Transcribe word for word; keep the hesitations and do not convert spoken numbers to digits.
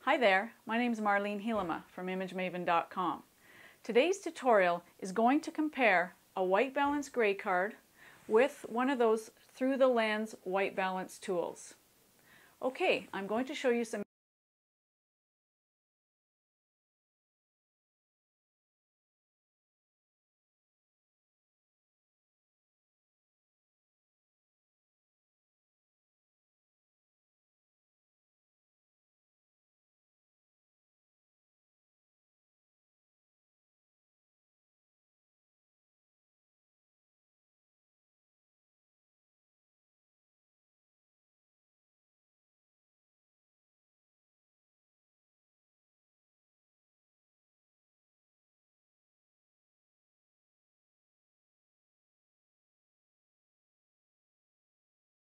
Hi there, my name is Marlene Helema from image maven dot com. Today's tutorial is going to compare a white balance gray card with one of those through the lens white balance tools. Okay, I'm going to show you some